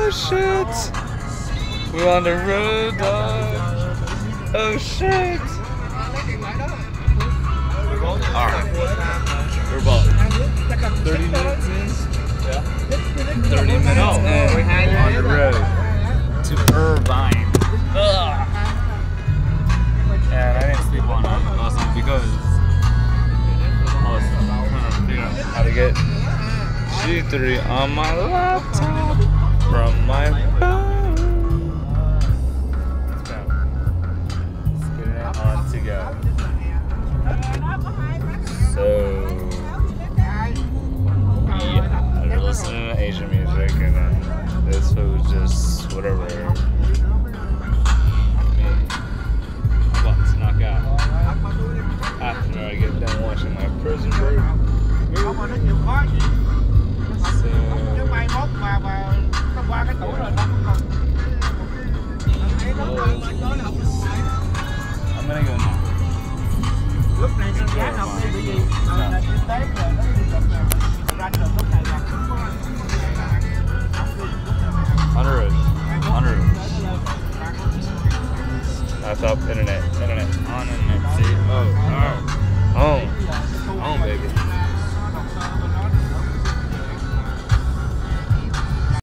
Oh shit! We're on the road, dog. Oh shit! Alright. We're about 30 minutes in. Yeah. 30 minutes in on the road to Irvine. Ugh. And I didn't sleep on it last night because I was trying to figure out how to get G3 on my laptop from my phone. Let's get it on to go. So, yeah, I've been listening to Asian music and then this was just whatever. I'm about to knock out after I get done watching my Prison Break. So, I'm gonna go now. Lúc này con gái học thì bởi vì kinh tế rồi nó ranh được lúc này là On the road. On the road. Laptop, internet.